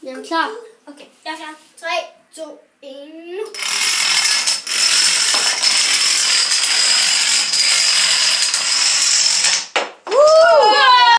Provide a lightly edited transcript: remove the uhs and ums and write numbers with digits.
Jamen klar. Okay, jeg er klar. 3, 2, 1.